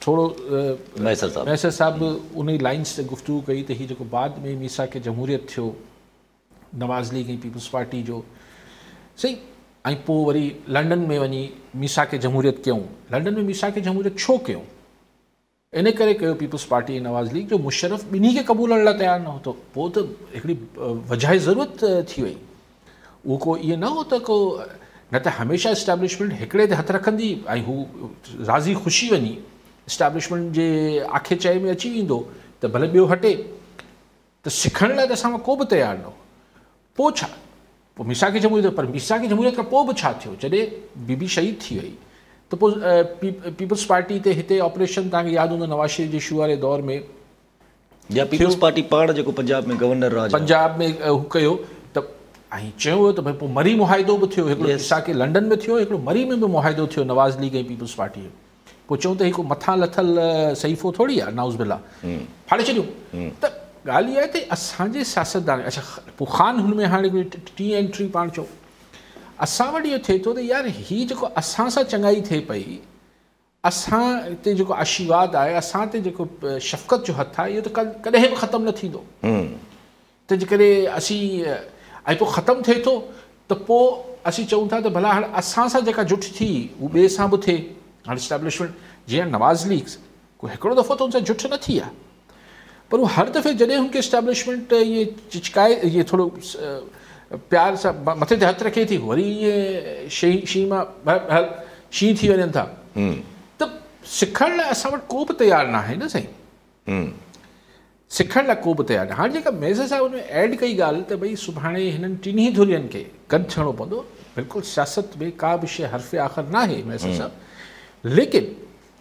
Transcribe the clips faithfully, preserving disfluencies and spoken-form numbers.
थोरो मैसर साहब मैसर साहब उन लाइन्स ते गुफ्तगू कई त हीउ जेको बाद में मीसाक जमहूरियत थियो नवाज़ लीग ऐं पीपल्स पार्टी जो सही ऐं पोइ वरी लंडन में वञी मीसाक जमहूरियत कयूं लंडन में मीसाक जमहूरियत छो कयूं इन करे कयो पीपल्स पार्टी ऐं नवाज़ लीग जो मुशर्रफ ॿिन्ही खे क़बूलण लाइ तयारु न हो पोइ त हिकिड़ी वजह ज़रूरत थी वई उहो को इहो न हो त को न त हमेशह इस्टेब्लिशमेंट हिकिड़े ते हथु रखंदी ऐं हू राज़ी ख़ुशी वञी इस्टेब्लिशमेंट जे आखे चए में अची वेंदो त भले ॿियो हटे त सिखण लाइ त असां कोई बि तयारु न हो पोइ छा पोइ मीसाक जमहूरियत पर मीसाक जमहूरियत खां पोइ बि छा थियो जॾहिं बीबी शहीद थी वई त पोइ पी पीपल्स पार्टी ते हिते ऑपरेशन तव्हांखे यादि हूंदो नवाज़ शरीफ़ जे शुरू वारे दौर में या पीपल्स पार्टी पाण जेको पंजाब में गवर्नर राज पंजाब में हू कयो त ऐं चयो वियो त भई पोइ मरी मुआदो बि थियो हिकिड़ो मीसाक लंडन में थियो हिकिड़ो मरी में बि मुआदो थियो नवाज़ लीग ऐं पीपल्स पार्टी जो पोइ चऊं त हिकु मथां लथल सहीफ़ो थोरी आहे नाउज़ बिल्ला फाड़े छॾियूं त ॻाल्हि इहा आहे त असांजे सियासतदान अच्छा पोइ ख़ान हुन में हाणे टी एंट्री पाण चओ असां वटि इहो थिए थो त यार हीअ जेको असां सां चङाई थिए पई असां ते जेको आशीर्वाद आहे असां ते जेको शफ़क़त जो हथु आहे इहो त कॾहिं बि ख़तमु न थींदो तंहिंजे करे असीं ऐं पोइ ख़तमु थिए थो त पोइ असीं चऊं था त भला हाणे असां सां जेका जुठ थी उहा ॿिए सां बि थिए हाणे इस्टेब्लिशमेंट जीअं नवाज़ लीग कोई हिकिड़ो दफ़ो त हुन सां जुठ न थी आहे पर उहो हर दफ़े जॾहिं हुनखे इस्टेब्लिशमेंट इहे चिचकाए इहे थोरो प्यार सां मथे ते हथु रखे थी वरी इहे शी शी मां हल शी थी वञनि था त सिखण लाइ असां वटि को बि तयारु न आहे न साईं सिखण लाइ को बि तयारु न हाणे जेका मेज़र साहिब हुन में एड कई ॻाल्हि त भई सुभाणे हिननि टिनी धुरियुनि खे गॾु थियणो पवंदो बिल्कुलु सियासत में का बि शइ हर्फ़े आख़िर न आहे मेज़र साहिब लेकिन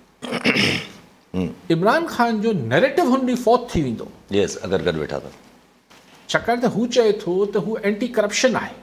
इमरान ख़ान जो नैरेटिव हुन ॾींहुं फौत थी वेंदो यस अगरि गॾु वेठा त छाकाणि त हू चए थो त हू एंटी करप्शन आहे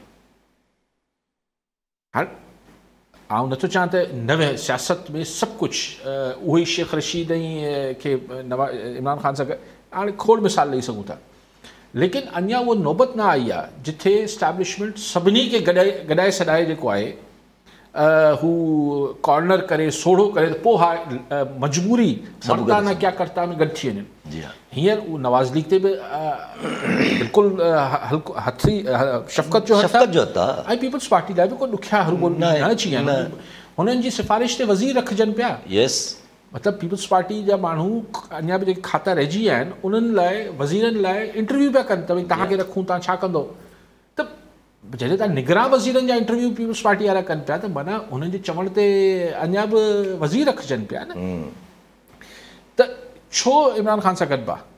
हाणे आउं नथो चवां त नवे सियासत में सभु कुझु उहो ई शेख रशीद ऐं खे नवा इमरान ख़ान सां गॾु हाणे खोड़ मिसाल ॾेई सघूं था लेकिन अञा उहा नौबत न आई आहे जिथे इस्टेब्लिशमेंट सभिनी खे गॾाए गॾाए सॾाए जेको आहे हू कॉर्नर करे सोढ़ो करे त पोइ हा मजबूरी मर्दाना क्या करता में गॾु थी वञनि हींअर उहो नवाज़ लीग ते बि बिल्कुलु हल्को हथी शफ़क़त जो हथु आहे ऐं पीपल्स पार्टी लाइ बि कोई ॾुखिया हरू न अची विया आहिनि हुननि जी सिफ़ारिश ते वज़ीर रखजनि पिया यस मतिलबु पीपल्स पार्टी जा माण्हू अञा बि जेके खाता रहिजी विया आहिनि उन्हनि लाइ वज़ीरनि लाइ इंटरव्यू पिया कनि त भई तव्हांखे रखूं तव्हां छा कंदो त जॾहिं तव्हां निगरान वज़ीरनि जा इंटरव्यू पीपल्स पार्टी वारा कनि पिया त माना हुननि जे चवण ते अञा बि वज़ीर रखजनि पिया न त छो इमरान ख़ान सां गॾु आहे